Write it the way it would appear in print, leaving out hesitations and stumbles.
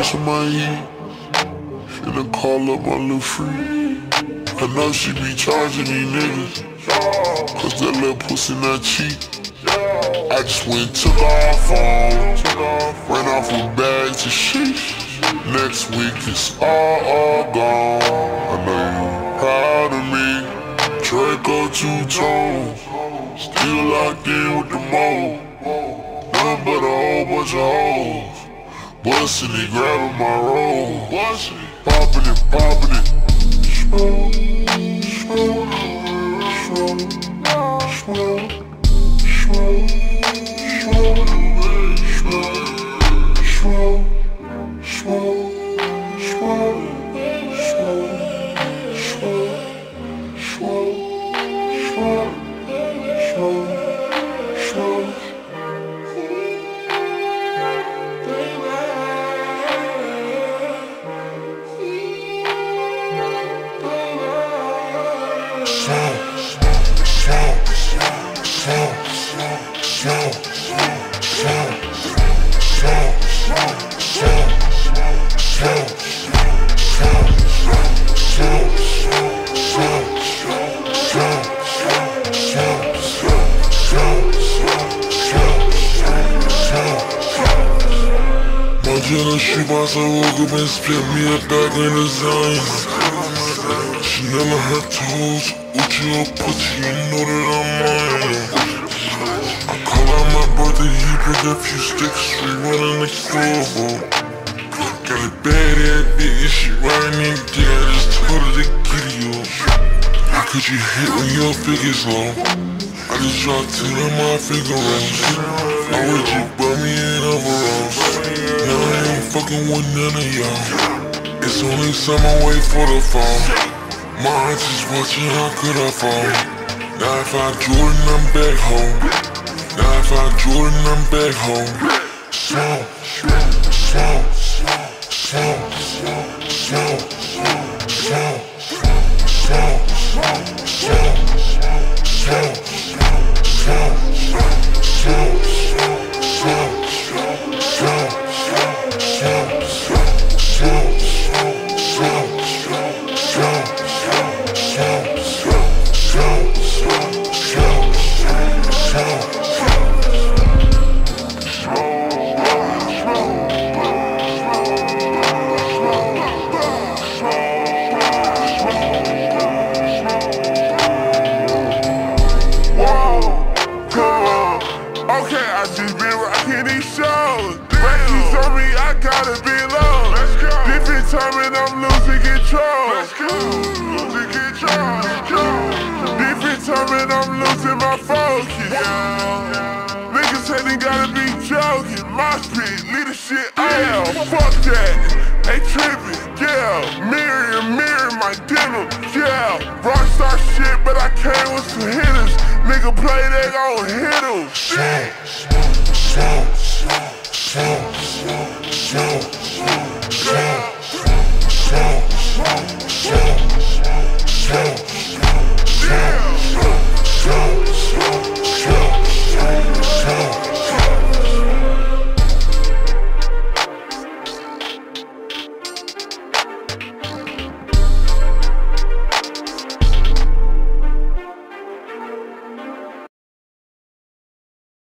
to my heat. Finna call up my little freak. I know she be charging these niggas, cause that little pussy not cheap. I just went took off phone, ran off with bags of shit. Next week it's all gone. I know you proud of me. Draco two-tone, still locked in with the mold. Nothing but a whole bunch of hoes. Bustin' it, grabbing my roll. Poppin' it, poppin' it. Slow, slow, slow, slow, slow, slow, slow, slow, slow, slow. She boss, I woke up and split me a back in the zone. She never had toes, Uchi or Pucci, you know that I'm on. I call out my brother, he pick a few sticks, we running the scoreboard. Got a bad ass bitch, she riding in there, I just told her to get you. How could you hit when your figure's low? I just dropped 10 of my figure rolls. I would you brought me in overalls. Now I ain't fucking with none of y'all. It's only summer, wait for the fall. My auntie's watching, how could I fall? Now if I Jordan, I'm back home. Now if I Jordan, I'm back home. Slow, slow, slow, slow, slow, slow, slow, slow, slow, Okay, I just been rocking these shows. Rackies on me, I gotta be low. Let's go. Different time and I'm losing control. Let's go. Losing control. Different time and I'm losing my focus. Niggas say they gotta be joking. My speed, lead the shit out. Fuck that. They trippin', yeah. Mirror my denim, yeah. Rockstar shit, but I came with some hitters. Nigga play, they gon' hit 'em. slow, slow, slow, slow.